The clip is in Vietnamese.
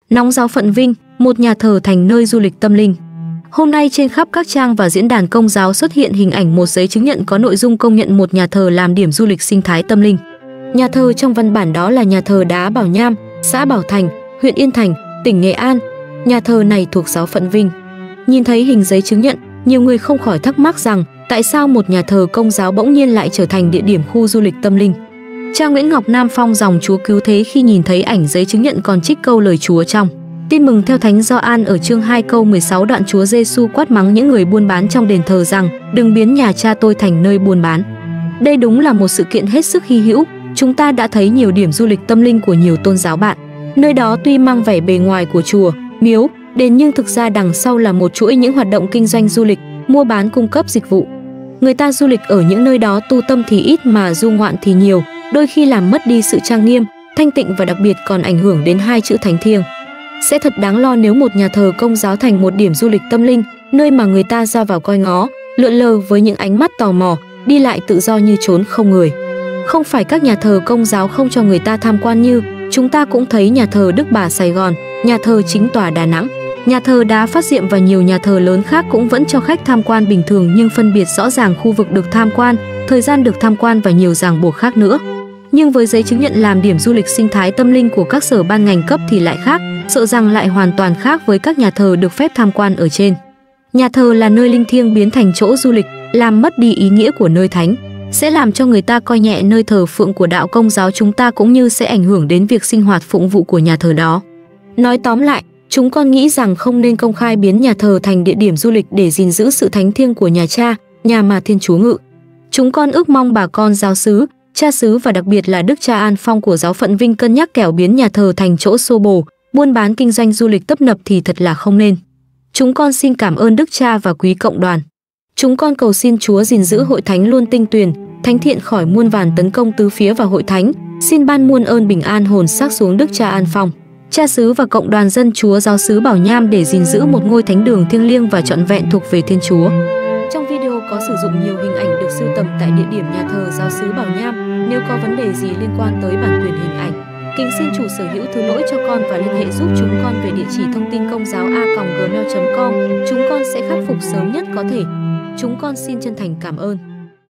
Nóng giáo phận Vinh, một nhà thờ thành nơi du lịch tâm linh. Hôm nay trên khắp các trang và diễn đàn Công giáo xuất hiện hình ảnh một giấy chứng nhận có nội dung công nhận một nhà thờ làm điểm du lịch sinh thái tâm linh. Nhà thờ trong văn bản đó là nhà thờ đá Bảo Nham, xã Bảo Thành, huyện Yên Thành, tỉnh Nghệ An. Nhà thờ này thuộc giáo phận Vinh. Nhìn thấy hình giấy chứng nhận, nhiều người không khỏi thắc mắc rằng tại sao một nhà thờ Công giáo bỗng nhiên lại trở thành địa điểm khu du lịch tâm linh. Cha Nguyễn Ngọc Nam Phong dòng Chúa Cứu Thế khi nhìn thấy ảnh giấy chứng nhận còn trích câu lời Chúa trong Tin mừng theo Thánh Gioan ở chương 2 câu 16 đoạn Chúa Giêsu quát mắng những người buôn bán trong đền thờ rằng đừng biến nhà Cha tôi thành nơi buôn bán. Đây đúng là một sự kiện hết sức hy hữu. Chúng ta đã thấy nhiều điểm du lịch tâm linh của nhiều tôn giáo bạn. Nơi đó tuy mang vẻ bề ngoài của chùa, miếu, đền nhưng thực ra đằng sau là một chuỗi những hoạt động kinh doanh du lịch, mua bán cung cấp dịch vụ. Người ta du lịch ở những nơi đó tu tâm thì ít mà du ngoạn thì nhiều, đôi khi làm mất đi sự trang nghiêm, thanh tịnh và đặc biệt còn ảnh hưởng đến hai chữ thánh thiêng. Sẽ thật đáng lo nếu một nhà thờ Công giáo thành một điểm du lịch tâm linh, nơi mà người ta ra vào coi ngó, lượn lờ với những ánh mắt tò mò, đi lại tự do như trốn không người. Không phải các nhà thờ Công giáo không cho người ta tham quan như chúng ta cũng thấy nhà thờ Đức Bà Sài Gòn, nhà thờ Chính Tòa Đà Nẵng, nhà thờ Đá Phát Diệm và nhiều nhà thờ lớn khác cũng vẫn cho khách tham quan bình thường nhưng phân biệt rõ ràng khu vực được tham quan, thời gian được tham quan và nhiều ràng buộc khác nữa. Nhưng với giấy chứng nhận làm điểm du lịch sinh thái tâm linh của các sở ban ngành cấp thì lại khác, sợ rằng lại hoàn toàn khác với các nhà thờ được phép tham quan ở trên. Nhà thờ là nơi linh thiêng biến thành chỗ du lịch, làm mất đi ý nghĩa của nơi thánh, sẽ làm cho người ta coi nhẹ nơi thờ phượng của đạo Công giáo chúng ta cũng như sẽ ảnh hưởng đến việc sinh hoạt phụng vụ của nhà thờ đó. Nói tóm lại, chúng con nghĩ rằng không nên công khai biến nhà thờ thành địa điểm du lịch để gìn giữ sự thánh thiêng của nhà Cha, nhà mà Thiên Chúa ngự. Chúng con ước mong bà con giáo xứ, cha xứ và đặc biệt là Đức Cha An Phong của giáo phận Vinh cân nhắc kẻo biến nhà thờ thành chỗ xô bồ, buôn bán kinh doanh du lịch tấp nập thì thật là không nên. Chúng con xin cảm ơn Đức Cha và quý cộng đoàn. Chúng con cầu xin Chúa gìn giữ hội thánh luôn tinh tuyền, thánh thiện khỏi muôn vàn tấn công tứ phía vào hội thánh, xin ban muôn ơn bình an hồn xác xuống Đức Cha An Phong, cha xứ và cộng đoàn dân Chúa giáo xứ Bảo Nham để gìn giữ một ngôi thánh đường thiêng liêng và trọn vẹn thuộc về Thiên Chúa. Trong video có sử dụng nhiều hình ảnh được sưu tầm tại địa điểm nhà thờ giáo xứ Bảo Nham. Nếu có vấn đề gì liên quan tới bản quyền hình ảnh, kính xin chủ sở hữu thứ lỗi cho con và liên hệ giúp chúng con về địa chỉ thông tin công giáo a.gmail.com. Chúng con sẽ khắc phục sớm nhất có thể. Chúng con xin chân thành cảm ơn.